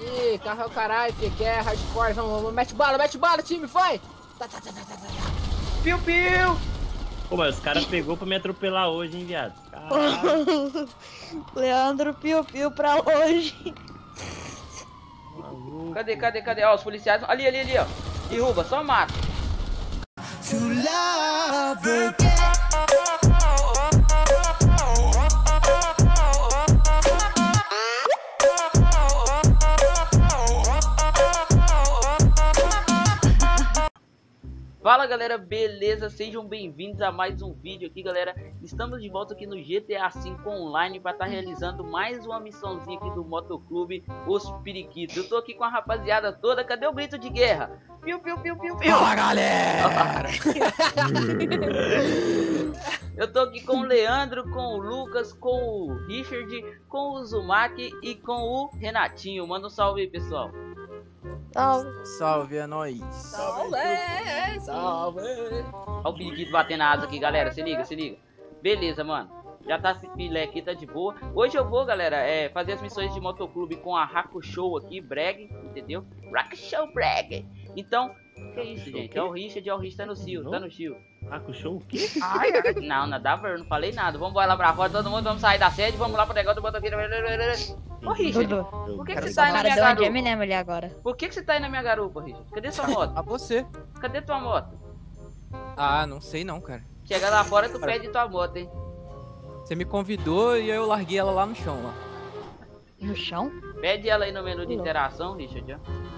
Ih, carro é o caralho, que é hardcore. Vamos, mete bala, time, vai! Tá. Piu, piu! Pô, mas os caras pegou pra me atropelar hoje, hein, viado? Caralho. Leandro piu-piu pra hoje. Cadê? Ó, os policiais. Ali, ó. Derruba, só mata. Fala galera, beleza? Sejam bem-vindos a mais um vídeo aqui, galera. Estamos de volta aqui no GTA V Online para estar realizando mais uma missãozinha aqui do Motoclube Os Periquitos. Eu tô aqui com a rapaziada toda. Cadê o grito de guerra? Piu, piu, piu, piu, piu. Fala galera! Eu tô aqui com o Leandro, com o Lucas, com o Richard, com o Uzumaki e com o Renatinho. Manda um salve aí, pessoal. Salve, é nóis. Salve! Olha o periquito batendo a asa aqui, galera. Se liga. Beleza, mano. Já tá filé aqui, tá de boa. Hoje eu vou, galera, fazer as missões de motoclube com a Hakushow aqui, Brag, entendeu? Hakushow Brag. Então, que é isso, gente? É o Richard tá no Cio, tá no Cio. Hakushow o quê? Não, nada, eu não falei nada. Vamos lá pra fora, todo mundo, vamos sair da sede, vamos lá pro negócio do motoqueiro. Ô, Richard, por que você tá aí na minha garupa? Eu me lembro ali agora. Por que você tá aí na minha garupa, Richard? Cadê sua moto? A você. Cadê tua moto? Ah, não sei não, cara. Chega lá fora, tu pede tua moto, hein? Você me convidou e eu larguei ela lá no chão, lá. No chão? Pede ela aí no menu de interação, Richard, ó.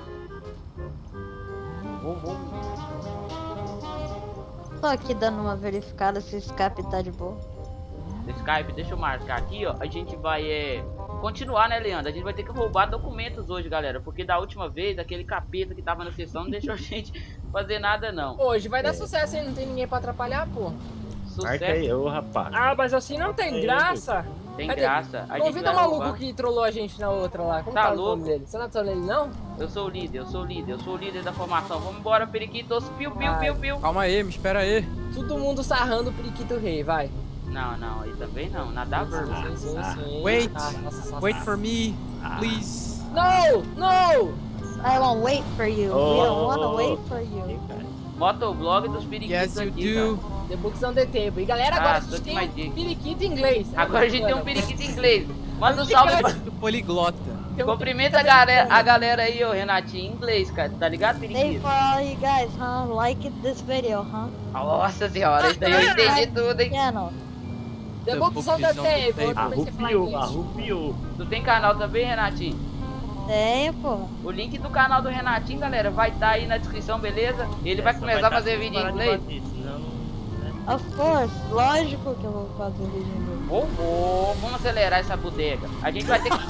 Tô aqui dando uma verificada se o Skype tá de boa. No Skype, deixa eu marcar aqui, ó. A gente vai continuar, né, Leandro? A gente vai ter que roubar documentos hoje, galera. Porque da última vez, aquele capeta que tava na sessão não deixou a gente fazer nada, não. Hoje vai dar sucesso, hein? Não tem ninguém pra atrapalhar, pô. Marca aí, ô rapaz. Ah, mas assim não tem graça. Tem Cadê? graça. A gente Convida o vai maluco roubar. que trollou a gente na outra lá. Como Tá tá o louco? nome dele? Você não é ele, não? Eu sou o líder da formação. Vamos embora, periquitos. Piu, piu. Calma aí, me espera aí. Todo mundo sarrando o periquito rei, vai. Não, aí também não. Nada a ver, mano. Sim. Wait. Nossa. Wait for me, please. No! I won't wait for you. We don't wanna wait for you. Motoblog dos periquitos Yes, you aqui, do. cara. The books on the table. E galera, agora a tô gente aqui tem mais um dica. periquito em inglês. Agora a gente tem um periquito em inglês. Manda um salve pra... Do poliglota. Tem um Cumprimenta a galera aí, ô Renatinho, em inglês, cara. Tá ligado, Hey periquito? for all you guys, huh? Like this video, huh? Nossa senhora, isso daí eu entendi tudo, hein? Channel. The books on the table. Arrupiou. Tu tem canal também, Renatinho? Tem, pô. O link do canal do Renatinho, galera, vai estar aí na descrição, beleza? Ele vai começar a fazer vídeo em inglês. Of course. Lógico que eu vou fazer vídeo em inglês. Vamos acelerar essa bodega. A gente vai ter que...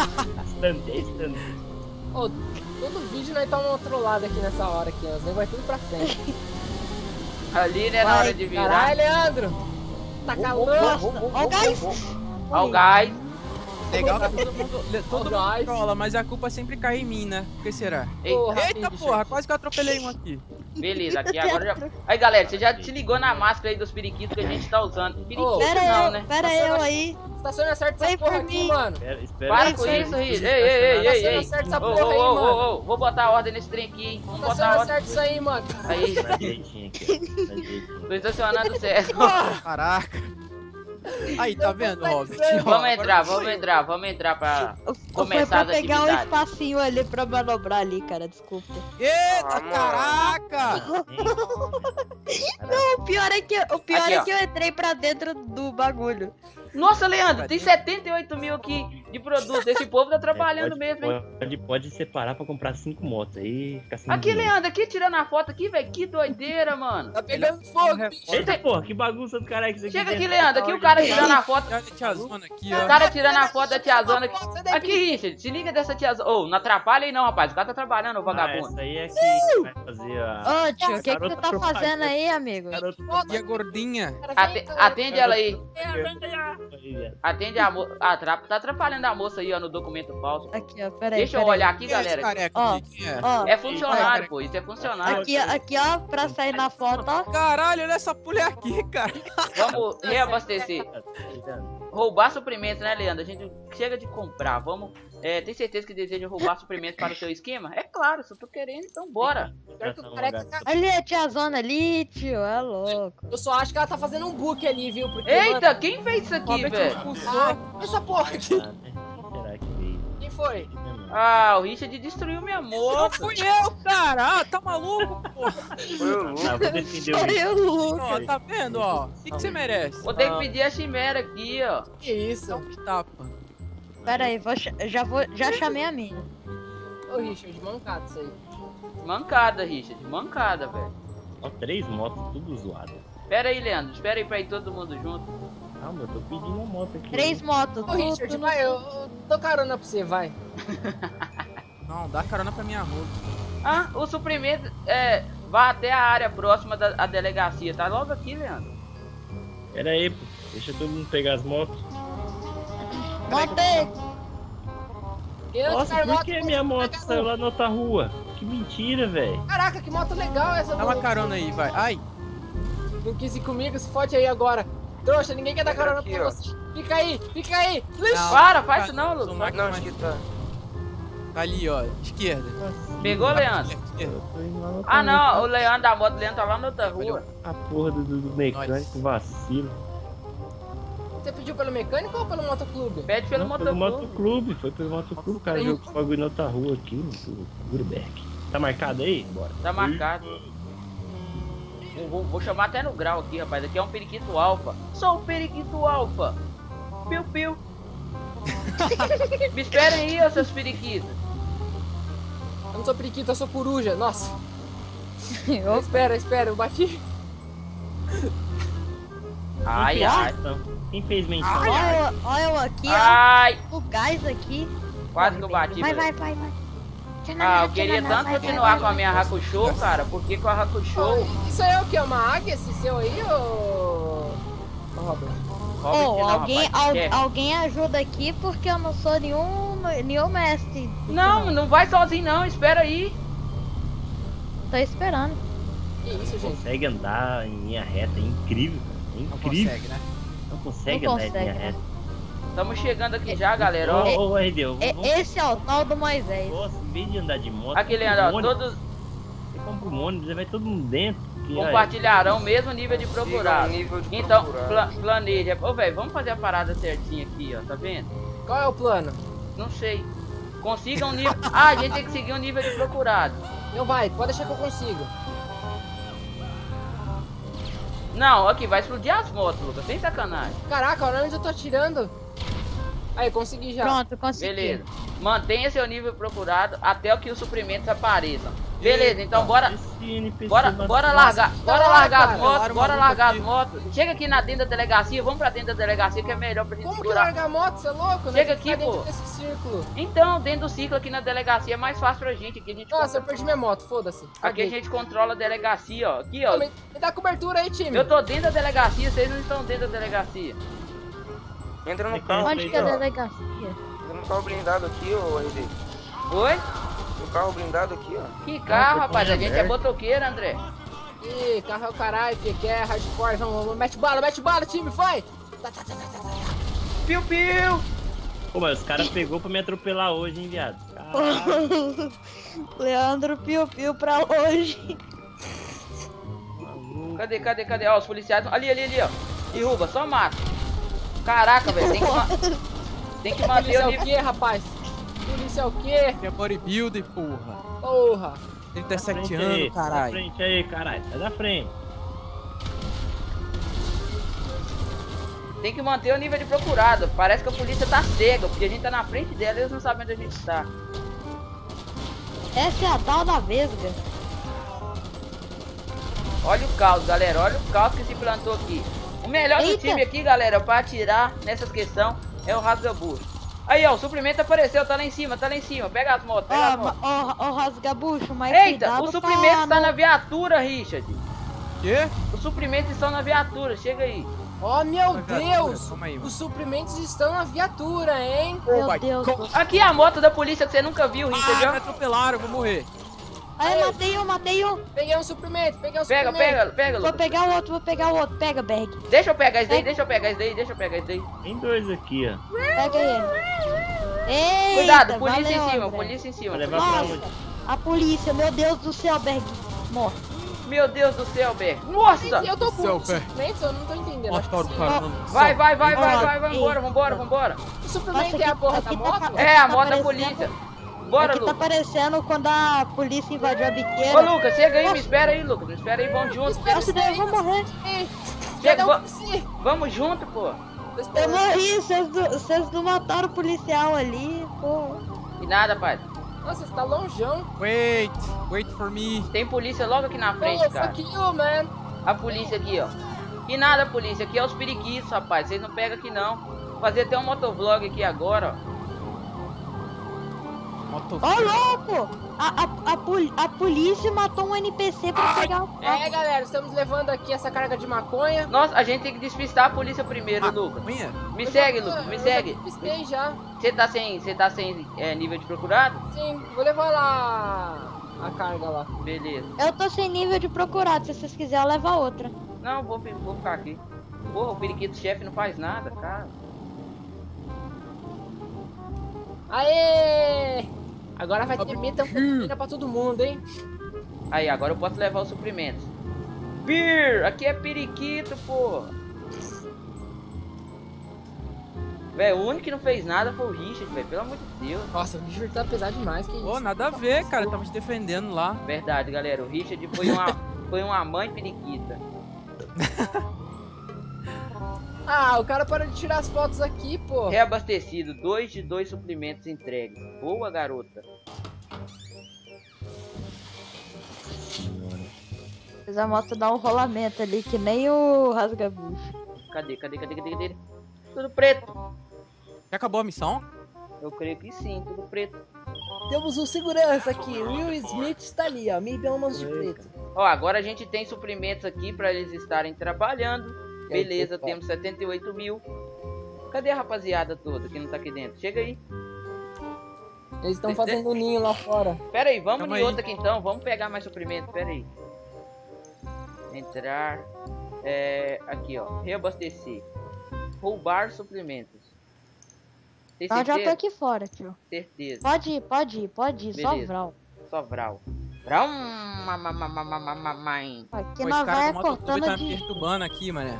Ô, todo vídeo nós tá uma trollada aqui nessa hora aqui, ó. Os negócios vai tudo pra frente. Ali, né, na hora de virar. Caralho, Leandro! Tá calor! Ó o gás! Ó o gás. Legal que todo mundo guys. trola, mas a culpa sempre cai em mim, né? Por que será? Porra, Eita porra, quase que eu atropelei um aqui. Beleza, aqui agora já... Aí, galera, você já se ligou na máscara aí dos periquitos que a gente tá usando. Periquito não, né? Pera eu aí. Estaciona certo essa Wait porra for aqui, me. mano. Para com isso, Riz. Ei. Acerta essa porra aí, mano. Vou botar ordem nesse trem aqui, hein? Vamos botar Estaciona ordem. certo isso aí, mano. Aí, tô estacionando certo. Caraca. Aí, tá vendo, Robert? Vamos entrar pra começar Foi as pra pegar um atividades. espacinho ali pra manobrar ali, cara. Desculpa. Eita, caraca! Não, o pior é que Aqui, ó. eu entrei pra dentro do bagulho. Nossa, Leandro, tem 78 mil aqui de produto. Esse povo tá trabalhando mesmo, hein? Pode separar pra comprar 5 motos aí. Ficar sem Aqui, dinheiro. Leandro, aqui tirando a foto aqui, velho. Que doideira, mano. Tá pegando fogo, bicho. Eita porra, que bagunça do caralho que isso aqui. Chega aqui, dentro. Leandro. Aqui o cara tirando a foto. Olha a tiazona aqui, O ó. cara tirando a foto da tiazona aqui. Aqui, Richard, se liga dessa tiazona. Ô, não atrapalha aí não, rapaz. O cara tá trabalhando, ô vagabundo. Essa aí é que vai fazer a... Ô, tio, o que você tá fazendo aí, amigo? E a gordinha? Atende ela aí. Viado. Atende a moça. Tá atrapalhando a moça aí, ó, no documento falso. Aqui, ó, peraí. Deixa eu olhar aqui, Quem é esse galera. careca Ó, aqui? Quem é? Ó, É funcionário, pô. Isso é funcionário. aqui, ó, pra sair na foto, ó. Caralho, olha essa mulher aqui, cara. Vamos reabastecer. roubar suprimentos, né, Leandro? A gente chega de comprar. Vamos. Tem certeza que deseja roubar suprimentos para o seu esquema? É claro, se eu tô querendo, então bora. Pior que o careca tá- Ali a tiazona ali, tio, é louco. Eu só acho que ela tá fazendo um book ali, viu? Porque, Eita, mano, quem fez isso aqui, Robert velho? expulsou. essa porra aqui. Ah, né? Será que veio? Quem foi? Ah, o Richard destruiu minha Não moto. fui eu, cara! Ah, tá maluco, porra! Foi o Lu. Ah, vou defender o Foi Richard. o Lucas. Ó, tá vendo, ó? O que você merece? Vou ter que pedir a chimera aqui, ó. Que isso? Dá um pitapa. Pera aí, já chamei a minha. Ô, Richard, mancado isso aí. Mancada, Richard. Mancada, velho. Ó, 3 motos, tudo zoado. Espera aí, Leandro. Espera aí pra ir todo mundo junto. Calma, eu tô pedindo a moto aqui. 3 motos. Ô, Richard, vai, eu dou carona pra você, vai. Não, dá carona pra minha rua. Ah, o suprimento vai até a área próxima da delegacia. Tá logo aqui, Leandro. Pera aí, pô. Deixa todo mundo pegar as motos. Montei. Nossa, por que minha moto saiu lá na outra rua? Que mentira, velho. Caraca, que moto legal essa. Dá uma carona aí, vai. Ai, Não quis ir comigo, se fode aí agora. Trouxa, ninguém quer dar carona aqui, pra ó. você. Fica aí, fica aí. Luiz. Não. Para, faz isso não, Sou Lu. máquina, Não, mas- acho que tá. tá ali, ó. Esquerda. Pegou, Leandro? Esquerda. Eu tô indo lá na outra Ah, não. rua. O Leandro da moto, o Leandro tá lá na outra rua. A porra do mecânico vacilo. Você pediu pelo mecânico ou pelo motoclube? Pede pelo Não, pelo motoclube. motoclube. Foi pelo motoclube. O cara jogou o bagulho na outra rua aqui, no Guruberg. Tá marcado aí? Bora. Tá marcado. Vou chamar até no grau aqui, rapaz. Aqui é um periquito alfa. Sou o periquito alfa. Piu, piu. Me esperem aí, ô seus periquitos. Eu não sou periquito, eu sou coruja. Nossa. Eu- Espera, eu bati. Ai, Quem fez ai. menção? Quem fez menção? Olha eu aqui, Ai. ó. O gás aqui. Quase que eu bati, Vai, velho. vai. Ah, eu queria tanto continuar com a minha Hakusho, cara. Porque com a Hakusho... Isso aí é o que? É uma águia esse seu aí, ô Robert? Robert, Ô, não, alguém, rapaz, quer. alguém ajuda aqui porque eu não sou nenhum mestre. Não vai sozinho não, espera aí. Tô esperando. Que isso, gente? Consegue andar em linha reta, é incrível, cara. É Não incrível. consegue, né? Não consegue Não andar em linha consegue, reta. Estamos chegando aqui já, galera, ó. Ô, RD, vamos... Esse é o tal do Moisés. Nossa, em vez de andar de moto... Aqui, compra um Leandro, ó, ônibus. todos Você compra um ônibus, vai todo mundo dentro. que, olha, compartilharão o mesmo nível de Siga o procurado. nível de Então, procurado. planeja. Ô, velho, vamos fazer a parada certinha aqui, ó, tá vendo? Qual é o plano? Não sei. Consiga um nível... Ah, a gente tem que seguir um nível de procurado. Não vai, pode deixar que eu consigo. Não, aqui, vai explodir as motos, Lucas, sem sacanagem. Caraca, olha onde eu tô atirando. Aí, consegui já. Pronto, consegui. Beleza. Mantenha seu nível procurado até que os suprimentos apareçam. Beleza, então bora... esse NPC Bora vacilou. largar, bora largar as cara, motos, larga o bora maluco largar as aqui. motos. Chega aqui na dentro da delegacia, vamos pra dentro da delegacia que é melhor pra gente Como que segurar. larga a moto, você é louco? Chega Nós tem que aqui, ficar dentro pô. desse círculo. Então, dentro do ciclo aqui na delegacia é mais fácil pra gente. Aqui a gente, Nossa, eu perdi minha moto, foda-se. aqui a Caguei. gente controla a delegacia, ó. Aqui, ó. Me dá cobertura aí, time. Eu tô dentro da delegacia, vocês não estão dentro da delegacia. Entra no Aqui, carro. Onde que é a aqui, ó. delegacia? Entra no carro blindado aqui, ô RD. Oi? No carro blindado aqui, ó. Que carro, tô rapaz? A com gente é aberto. motoqueiro, André. Ih, carro é o caralho, filho, que é hardcore. Vamos, mete bala, time, vai. Tá, tá, tá, tá, tá, tá. Piu, piu. Pô, mas os caras pegou pra me atropelar hoje, hein, viado? Caralho, Leandro piu-piu pra hoje. maluco. Cadê? Ó, os policiais. Ali, ó. Derruba, só mata. Caraca, velho. Tem que manter Polícia o é o nível. quê, rapaz? Polícia é o quê? Que é bodybuilder, porra. Porra. 37 Sai da frente aí, anos, Sai da caralho. frente aí, caralho. Sai da frente. Tem que manter o nível de procurado. Parece que a polícia tá cega, porque a gente tá na frente dela e eles não sabem onde a gente tá. Essa é a tal da vesga. Olha o caos, galera. Olha o caos que se plantou aqui. O melhor do Eita. time aqui, galera, pra atirar nessas questões é o rasgabucho. Aí, ó, o suprimento apareceu, tá lá em cima. Pega as motos, pega as motos. Ó, rasgabucho, mas Eita, cuidado o suprimento pra tá não- na viatura, Richard. Quê? Os suprimentos estão na viatura, chega aí. Oh, meu Vai, vai, Deus. calma aí, mano. Os suprimentos estão na viatura, hein? Meu vai, Deus co- do céu. Aqui é a moto da polícia que você nunca viu, Ah, Richard. me ó. atropelaram, eu vou morrer. Aí, matei um. Peguei um suprimento, Pega, suprimento. pega, Vou Lucas. pegar o outro. Pega, Berg. Deixa eu pegar esse daí, deixa eu pegar esse daí. Tem dois aqui, ó. Pega ele. Eita, Cuidado, polícia valeu, em cima, André. polícia em cima. Vai levar pra Nossa, onde? a polícia, meu Deus do céu, Berg. Morre. Meu Deus do céu, Ber. Nossa! Eu tô com Céu, suprimentos, eu não tô entendendo. Acho que Mataram o sim. cara. não. Vai, vambora. O suprimento é a porra da aqui tá moto? pa- É, a tá moto da parecendo- polícia. Bora, Aqui tá Lucas. parecendo quando a polícia invadiu a Ô, biqueira. Lucas, chega aí, me espera aí, Lucas. Me espera aí, vamos junto. Nossa, daí eu vou morrer. Chega, Cada um por si. vamos junto, pô. Tô Eu esperando. morri, vocês não mataram o policial ali, pô. E nada, pai. Nossa, você tá longeão. Wait for me. Tem polícia logo aqui na frente, Oh, cara. fuck you, man. A polícia aqui, ó. E nada, polícia. Aqui é os periquitos, rapaz. Vocês não pegam aqui, não. Vou fazer até um motovlog aqui agora, ó. Ô, louco! A polícia matou um NPC pra pegar o É, galera, estamos levando aqui essa carga de maconha. Nossa, a gente tem que despistar a polícia primeiro, Lucas. Maconha? Me segue, Lucas, me segue. Eu já pistei já. Você tá sem nível de procurado? Sim, vou levar lá a carga lá. Beleza. Eu tô sem nível de procurado, se vocês quiserem eu levo a outra. Não, vou ficar aqui. Porra, o periquito chefe não faz nada, cara. Aê! Agora vai ter metanfetamina pra todo mundo, hein? Aí, agora eu posso levar os suprimentos. Beer! Aqui é periquito, porra. Velho, o único que não fez nada foi o Richard, velho. Pelo amor de Deus. Nossa, o bicho tá pesado demais, que Pô, isso. nada a ver, cara. Eu tava te defendendo lá. Verdade, galera. O Richard foi uma mãe periquita. Ah, o cara parou de tirar as fotos aqui, pô. Reabastecido. 2 de 2 suprimentos entregues. Boa, garota. Fez a moto dar um rolamento ali, que nem o rasgabucho. Cadê? Tudo preto. Já acabou a missão? Eu creio que sim, tudo preto. Temos um segurança aqui, o Will Smith está ali, ó, me deu umas de preto. Ó, agora a gente tem suprimentos aqui pra eles estarem trabalhando. Beleza, temos 78 mil. Cadê a rapaziada toda que não tá aqui dentro? Chega aí. Eles estão fazendo um ninho lá fora. Pera aí, vamos Tamo em aí. outra aqui então. Vamos pegar mais suprimento, pera aí. Entrar. Aqui, ó. Reabastecer. Roubar suprimentos. Tem Então eu já tô certeza? aqui fora, tio. Certeza. Pode ir, só Beleza. vral. Só vral. Vral. Mamamamamamamamam. Aqui Pô, nós esse cara vai do motoclube cortando tá me de... perturbando aqui, mané.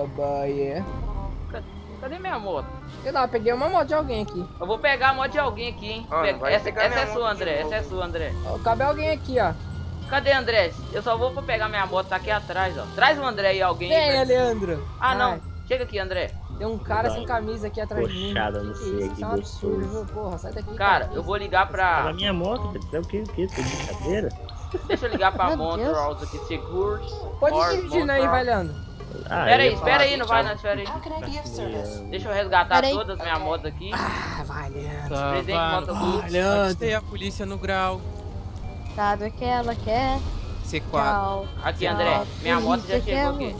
Cadê minha moto? Sei lá, peguei uma moto de alguém aqui. Eu vou pegar a moto de alguém aqui, hein? Ó, não vai Essa pegar é minha sua, moto André. de Essa é novo. sua, André. Ó, cabe alguém aqui, ó. Cadê, André? Eu só vou pra pegar minha moto, tá aqui atrás, ó. Traz o André aí, alguém. aí Vem, pra- Leandro. Ah, não. Ai, Chega aqui, André. tem um cara sem camisa aqui atrás de mim. Poxada, Que não que sei, é isso? que Isso é um absurdo, gostoso. viu? Porra, sai daqui. Cara, eu vou ligar Tá pra... na minha moto, é o que? Tem brincadeira? Deixa eu ligar pra Meu Montreal aqui, Seguros. Pode Or ir dirigindo aí, Montreal. vai, Leandro. Ah, Espera eu aí, ia espera falar aí, não vai não, espera aí. Deixa eu resgatar Pera aí. todas as minhas motos aqui. Ah, vai, Leandro. Presente motoclube. Avistei a polícia no grau. Sabe o que ela quer? C4. Tchau. Aqui, Tchau. André. Minha moto já Polícia chegou quer, aqui.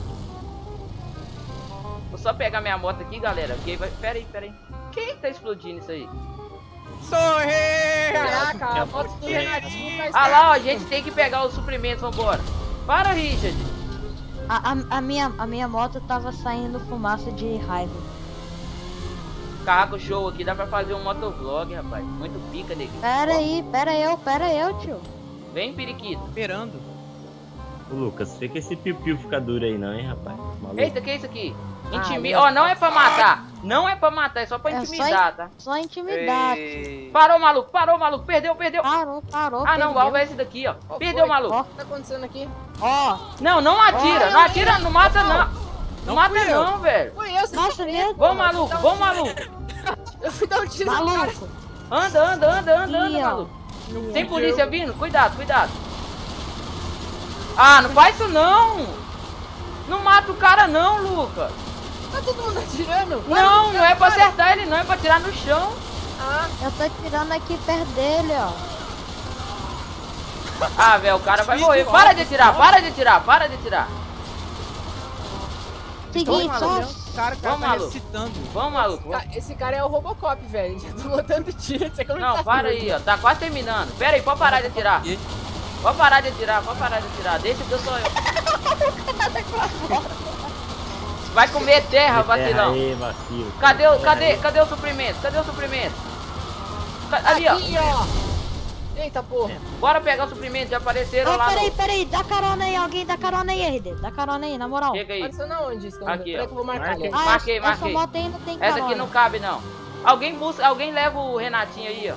Vou só pegar minha moto aqui, galera. Porque vai... Pera aí. Quem tá explodindo isso aí? Sorri! Caraca, a moto do Renatinho tá Ah lá, ó, a gente tem que pegar os suprimentos, vambora. Para, Richard. A minha moto tava saindo fumaça de raiva. Carro show aqui, dá pra fazer um motovlog, rapaz. Muito pica, neguinho. Pera eu, tio. Vem, periquito. Esperando. Ô, Lucas, vê que esse piu-piu fica duro aí não, hein, rapaz? Maluco. Eita, que é isso aqui? Intimida. meu Ó, não é pra matar. Não é pra matar, é só pra É só intimidar, tá? Só intimidar. Ei, Parou, maluco. Perdeu. Parou. Ah, não, o perdeu. alvo é esse daqui, ó. Ó, Perdeu, foi. maluco. Ó. O que tá acontecendo aqui? Ó, Não atira, não atira, não mata não. Não Não mata fui eu. não, velho. Foi eu, você nossa, meu Vamos, maluco, vamos, maluco. Eu fui dar um tiro no cara. maluco. Anda, Ih, ó. maluco. Tem polícia vindo? Cuidado. Ah, não faz isso não. Não mata o cara não, Lucas. Tá todo mundo atirando? Não é pra acertar ele não, é pra tirar no chão. Ah, Eu tô tirando aqui perto dele, ó. Ah, velho, o cara vai morrer. Para de atirar. Seguinte, só... O cara Vamos, tá maluco. recitando. Vamos, maluco. esse cara é o Robocop, velho. Já tô botando tiro, você que Não, para aí, ó. Tá quase terminando. Pera aí, pode parar de atirar. Pode parar de atirar, pode parar de atirar. Deixa que eu sou eu. Vai comer terra, vacilão. Aí, vacilo. Cadê o suprimento? Cadê o suprimento? Ali, ó. Aqui, ó. Eita, porra. Bora pegar o suprimento, já apareceram Ô, lá peraí, dá carona aí, alguém dá carona aí, RD. Dá carona aí, na moral. Chega aí. Apareceu na onde, Scam? Aqui, Peraí ó. que eu vou marcar ali. Ah, Marquei. essa moto aí não tem Essa carona. aqui não cabe, não. Alguém leva o Renatinho aí, ó.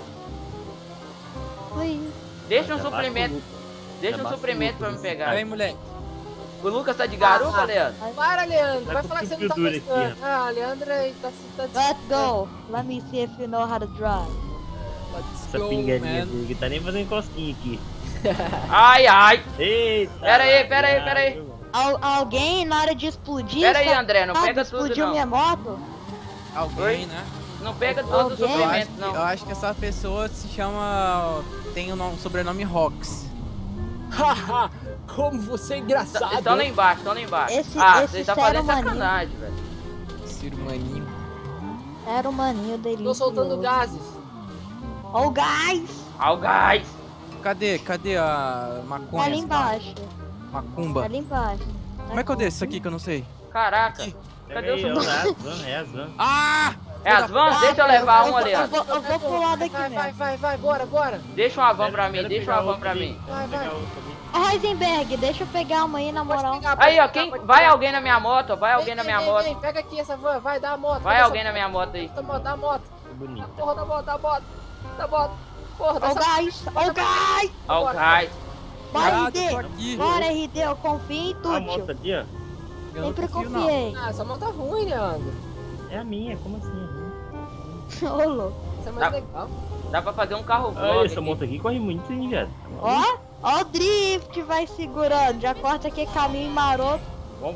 Oi. Deixa um Já suprimento. basta Deixa Já um basta suprimento o pra me Lucas. pegar. Vem, moleque. O Lucas tá de garupa, Leandro? Para, Leandro. Tá Vai com falar que você não tá tudo duro aqui, gostando. Ah, Leandro aí tá... Let's go. Let me see if you know how to drive. Let's Essa go, pingadinha man. dele tá nem fazendo cosquinha aqui. Ai. Eita! Pera aí. Alguém, na hora de explodir... Pera aí, sabe- André, não sabe, pega tudo, explodiu não. minha moto? Alguém, né? Não pega todos os Alguém? suprimentos, Eu não. acho que essa pessoa se chama... Tem um sobrenome Rox. Haha, como você é engraçado. Estão lá embaixo. Esse Você tá fazendo sério, maninho. sacanagem, velho. Ciro Maninho. Era o maninho dele. Tô soltando gases. Ó o gás! Ao gás. Cadê a maconha? Tá ali essa embaixo. Macumba. Tá ali embaixo. Como é que eu desço isso aqui que eu não sei? Caraca. Cadê o suprimento? Ah! É as vans? Deixa eu levar um ali, ó. Eu vou pular daqui mesmo. Vai, bora. Deixa uma van pra mim, deixa uma van pra mim. Vai. Ô, Heisenberg, deixa eu pegar uma aí, na moral. Aí, ó, vai alguém na minha moto, ó. Vai alguém na minha moto. Vem, pega aqui essa van, vai, dá a moto. Vai alguém na minha moto aí. Dá a moto. Bonito. Porra, dá a moto. Porra, Ó o gás! Ó o gás! Ó o gás. Bora, Ah, tô RD! aqui. Bora, RD, eu confio em A moto tu, tio. ali, ó. Eu não Sempre confio, não. confiei. Ah, essa moto tá ruim, Leandro. É a minha, como assim? Ô, louco. Essa é mais Tá. legal. Dá pra fazer um carro Olha, vlog essa aqui. moto aqui corre muito, hein, viado? Ó o drift, vai segurando. Já corta aqui caminho maroto. Bom.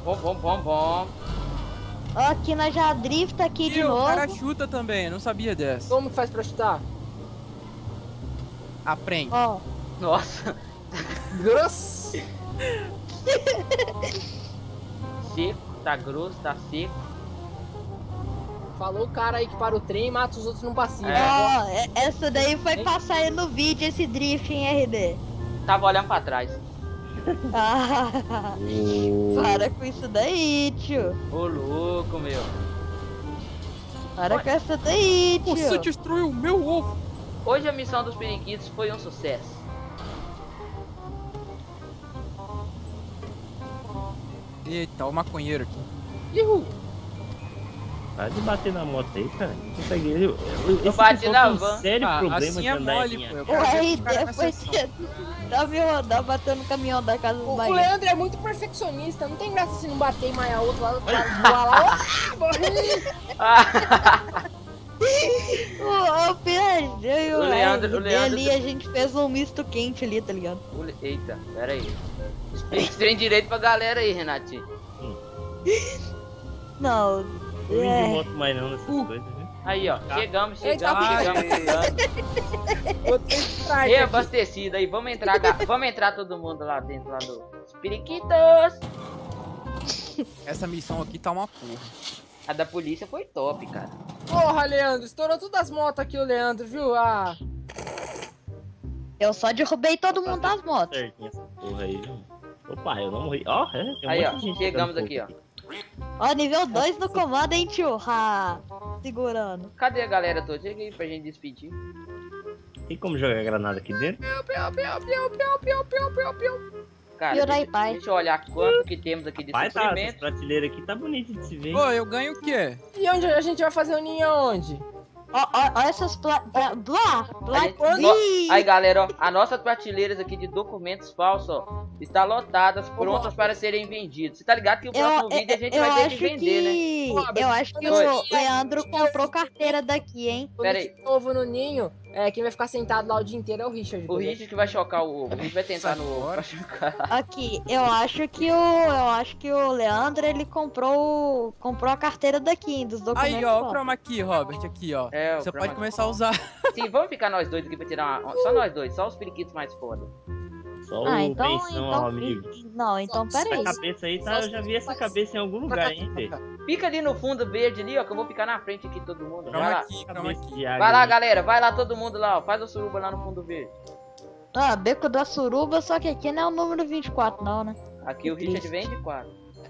Ó, aqui nós já drifta aqui de E o novo. cara chuta também, eu não sabia dessa. Como que faz pra chutar? Aprende. Ó, Nossa. Grosso. Seco, tá grosso, tá seco. Falou o cara aí que para o trem e mata os outros num passinho. ó, essa daí foi passar aí no vídeo, esse drift em RD. Tava olhando pra trás. Ah, para com isso daí, tio. Ô, louco, meu. Para com essa daí, Você tio. destruiu o meu ovo. Hoje a missão dos periquitos foi um sucesso. Eita, o maconheiro aqui. Ihu. Para de bater na moto aí, cara. Não consegue. Esse bati pessoal na tem um van. sério problema assim de é andar mole, em pô. Eu O quero ver os caras RD na foi sessão. Tá me rodando, batendo no caminhão da casa do O Bahia. Leandro é muito perfeccionista. Não tem graça se não bater em mais a outro lado. Voar lá. Ô, Pedro, eu e o Leandro- RD ali, a gente fez um misto quente ali, tá ligado? Eita, pera aí. Explica esse trem direito pra galera aí, Renatinho. Não, Não vim de é... moto mais não nessas coisas, viu? Aí, ó. Chegamos. Eita, Ai, Reabastecido aí. Vamos entrar todo mundo lá dentro, lá dos periquitos. Essa missão aqui tá uma porra. A da polícia foi top, cara. Porra, Leandro. Estourou todas as motos aqui, o Leandro, viu? Ah. Eu só derrubei todo mundo das motos. Certinho essa porra aí, viu? Opa, eu não morri. Ó, tem um Aí, monte ó. de gente Chegamos tocando aqui, ó. fogo Ó, nível 2 no comando, hein, tio? Ha, segurando. Cadê a galera toda? Chega aí pra gente despedir. Tem como jogar granada aqui dentro? Cara, E daí, pai? deixa eu olhar quanto que temos aqui de Pai, tá, essas suprimento. prateleiras aqui tá bonito de se ver. Pô, eu ganho o quê? E onde a gente vai fazer o ninho aonde? Ó essas Aí, galera, ó, as nossas prateleiras aqui de documentos falsos, ó, está lotadas, prontas para serem vendidos. Você tá ligado que o próximo vídeo a gente vai ter que vender, né? Eu acho que Oi. o Leandro comprou carteira daqui, hein? Pera aí. O ovo no ninho, quem vai ficar sentado lá o dia inteiro é o Richard. O Richard que vai chocar o ovo. A gente vai tentar Sai no ovo fora. pra chocar. Aqui, eu acho que o Leandro, ele comprou a carteira daqui, hein, dos documentos. Aí, ó, o só. chroma aqui, Robert, aqui, ó. É, o Você chroma pode key. começar a usar. Sim, vamos ficar nós dois aqui pra tirar uma... Só nós dois, só os periquitos mais foda. Só Ah, o então, pensão, ó, amigo. não, então Essa peraí. cabeça aí, tá, eu já vi essa cabeça em algum lugar, hein, velho. Fica ali no fundo verde ali, ó, que eu vou ficar na frente aqui todo mundo. Vai Chroma lá. aqui, chroma Cabeça aqui. de águia Vai lá, aí. galera. Vai lá todo mundo lá, ó. Faz o suruba lá no fundo verde. Ah, Beco da Suruba, só que aqui não é o número 24 não, né? Aqui o Richard vem de 4.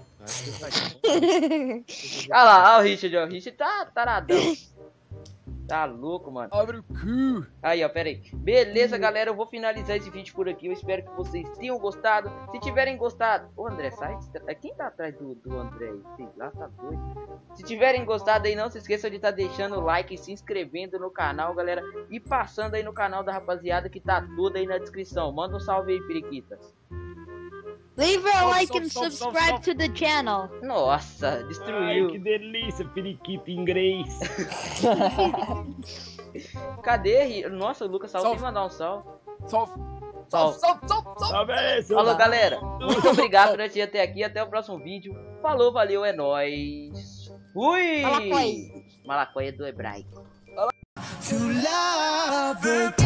Olha Olha lá, olha o Richard, ó. O Richard tá taradão. Tá louco, mano. Abre o cu. Aí, ó, pera aí. Beleza, galera, eu vou finalizar esse vídeo por aqui. Eu espero que vocês tenham gostado. Se tiverem gostado... Ô, André, sai. Quem tá atrás do André aí? Sei lá, tá doido. Se tiverem gostado aí, não se esqueçam de estar deixando o like e se inscrevendo no canal, galera. E passando aí no canal da rapaziada que tá tudo aí na descrição. Manda um salve aí, periquitas. Leave a like and subscribe to the channel. Nossa, destruiu. Ai, que delícia, periquito inglês. Cadê? Nossa, o Lucas salve sem mandar um salve. Salve. Salve. Salve aí, seu Falou, galera. Muito obrigado por assistir até aqui. Até o próximo vídeo. Falou, valeu, é nóis. Fui! Malacoia. Malacoia do hebraico. To love again.